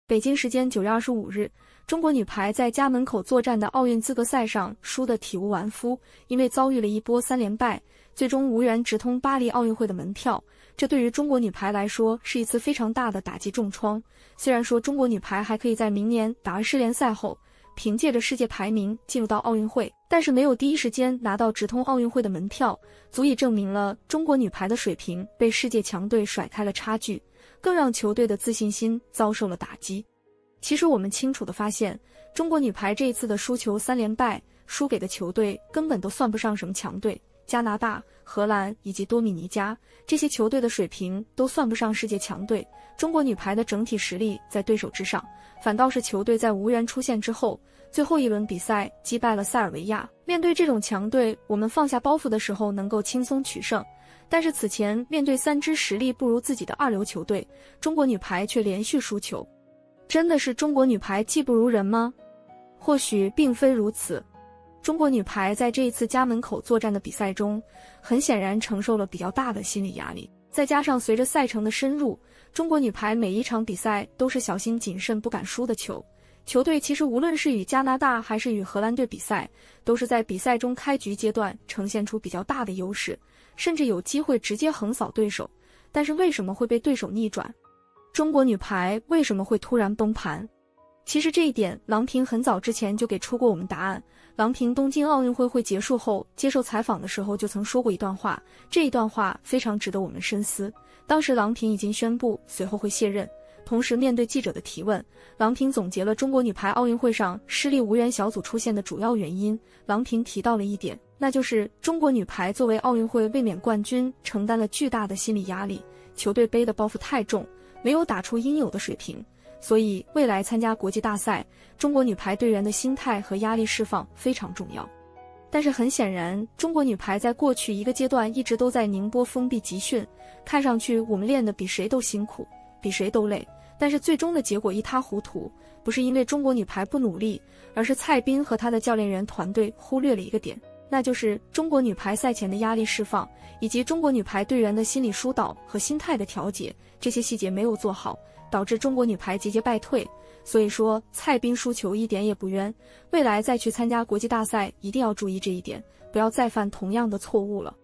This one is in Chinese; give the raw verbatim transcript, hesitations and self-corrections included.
北京时间九月二十五日，中国女排在家门口作战的奥运资格赛上输得体无完肤，因为遭遇了一波三连败，最终无缘直通巴黎奥运会的门票。这对于中国女排来说是一次非常大的打击重创。虽然说中国女排还可以在明年打完世联赛后，凭借着世界排名进入到奥运会，但是没有第一时间拿到直通奥运会的门票，足以证明了中国女排的水平被世界强队甩开了差距，更让球队的自信心遭受了打击。其实我们清楚地发现，中国女排这一次的输球三连败，输给的球队根本都算不上什么强队，加拿大、荷兰以及多米尼加这些球队的水平都算不上世界强队，中国女排的整体实力在对手之上，反倒是球队在无缘出线之后，最后一轮比赛击败了塞尔维亚。面对这种强队，我们放下包袱的时候能够轻松取胜，但是此前面对三支实力不如自己的二流球队，中国女排却连续输球。真的是中国女排技不如人吗？或许并非如此。中国女排在这一次家门口作战的比赛中，很显然承受了比较大的心理压力，再加上随着赛程的深入，中国女排每一场比赛都是小心谨慎不敢输的球。球队其实无论是与加拿大还是与荷兰队比赛，都是在比赛中开局阶段呈现出比较大的优势，甚至有机会直接横扫对手。但是为什么会被对手逆转？中国女排为什么会突然崩盘？其实这一点，郎平很早之前就给出过我们答案。郎平东京奥运会会结束后接受采访的时候就曾说过一段话，这一段话非常值得我们深思。当时郎平已经宣布随后会卸任，同时面对记者的提问，郎平总结了中国女排奥运会上失利无缘小组出现的主要原因。郎平提到了一点，那就是中国女排作为奥运会卫冕冠军，承担了巨大的心理压力，球队背的包袱太重，没有打出应有的水平。所以未来参加国际大赛，中国女排队员的心态和压力释放非常重要。但是很显然，中国女排在过去一个阶段一直都在宁波封闭集训，看上去我们练得比谁都辛苦，比谁都累，但是最终的结果一塌糊涂，不是因为中国女排不努力，而是蔡斌和他的教练员团队忽略了一个点，那就是中国女排赛前的压力释放，以及中国女排队员的心理疏导和心态的调节，这些细节没有做好，导致中国女排节节败退。所以说蔡斌输球一点也不冤，未来再去参加国际大赛一定要注意这一点，不要再犯同样的错误了。